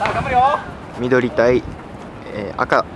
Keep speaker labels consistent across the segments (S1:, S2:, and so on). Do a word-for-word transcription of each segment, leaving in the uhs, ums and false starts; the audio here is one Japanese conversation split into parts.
S1: 緑対、えー、赤。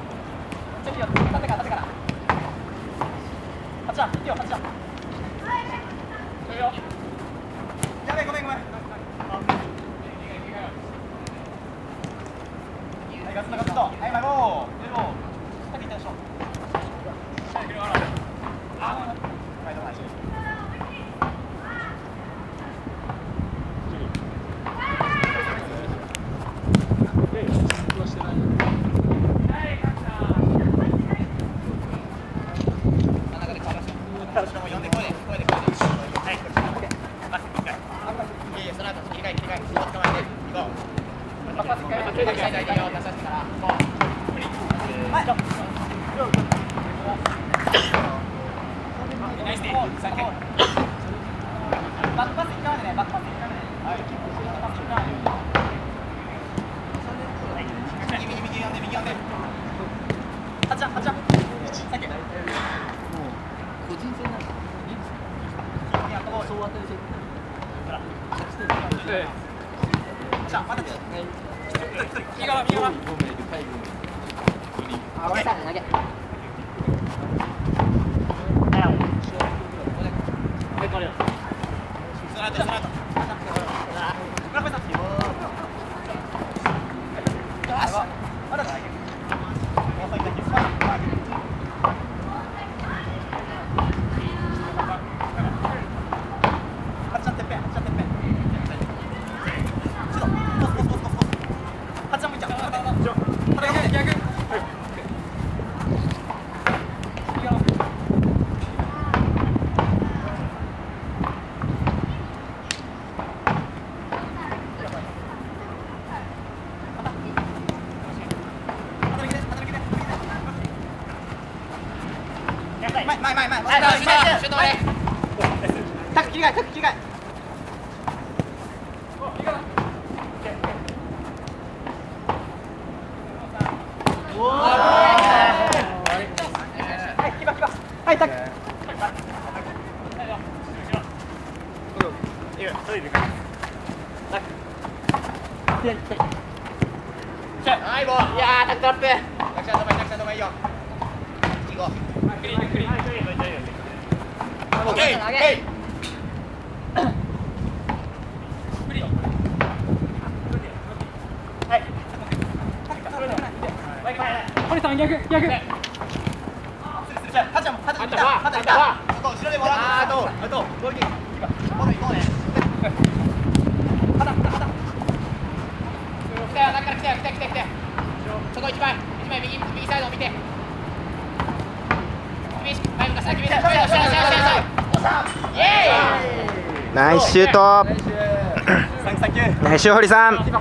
S1: ナイスシュート。ナイスシュー堀さん。ほ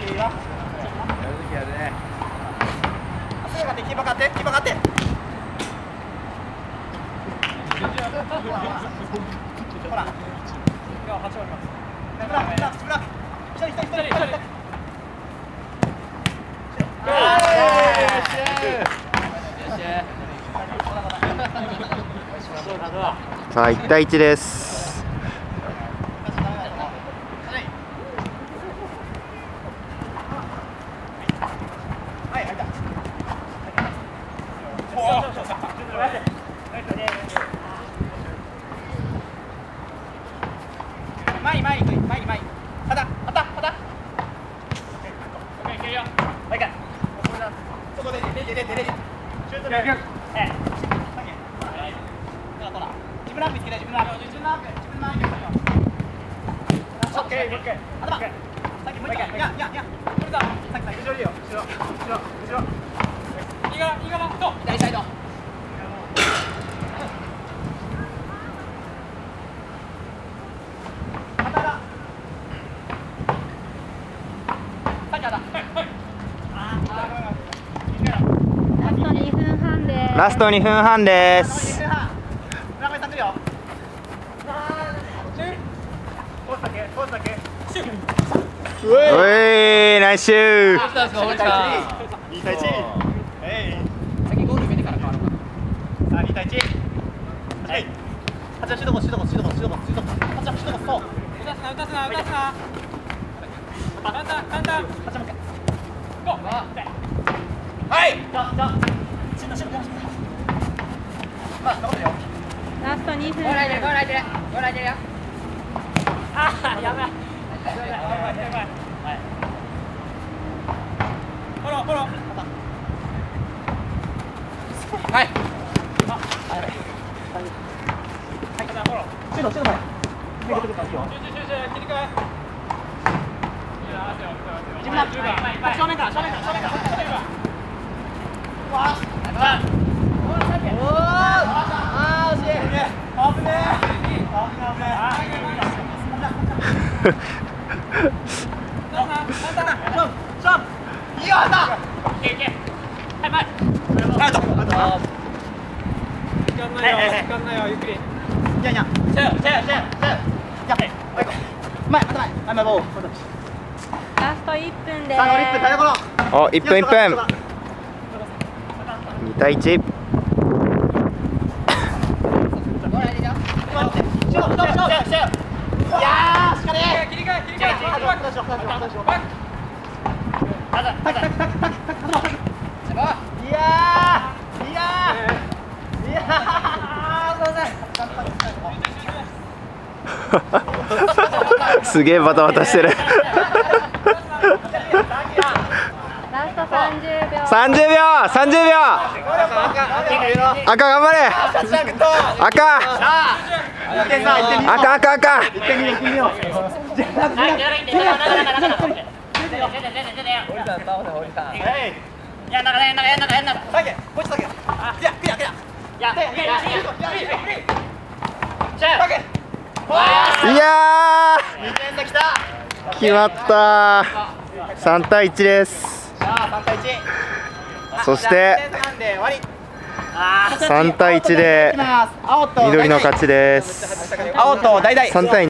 S1: ら。さあいち対いちです。ラストにふんはんです。うえー、ナイスシュー。に対いち。先ゴール決めてから変わろうか。さあに対いち。はい。はちはシュートコース、シュートコース、シュートコース、シュートコース、シュートコース。はちはシュートコース、そう。打たすな、打たすな、打たすな。簡単、簡単。はちもう一回。
S2: ラストにふん。
S3: ゴーライでるゴーライでるゴーライでるよ。
S1: あーやばい。フォローフォロー。はい。正面から正面から正面から正面から。わあ。おお。ああ惜しい。危ねえ。危ねえ。いいよ、あった。いけいけ。はい、前。アウト。アウト。時間ないよ。時間ないよ。ゆっくり。いやいや。チェア、チェア、チェア、チェア。じゃあ、前、前、前、前、ボール。
S2: ラストいっぷんです。
S1: さあ、いっぷん、台所。
S4: お、いっぷんいっぷん。に対いち。
S3: ゴーライでるよ。
S1: シュート、シュート、シュート、シュート。いやー、しかね。切り替え、切り替え。どうしよう、どうしよう、どうしよう。タク、タク、タク、タク、タク、タク、タク。いやー、いやー、いやー、すいません。
S4: すげえバタバタしてる。
S2: ラストさんじゅうびょう。
S4: さんじゅうびょう、さんじゅうびょう。赤頑張れ。赤。赤赤赤。いやー、決まったー。さん対いちです。そしてさん対いちで緑の勝ちです。
S1: 青と大々。
S4: さん対